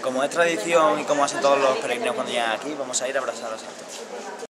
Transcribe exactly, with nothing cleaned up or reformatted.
como es tradición y como hacen todos los peregrinos cuando llegan aquí, vamos a ir a abrazar a los santos.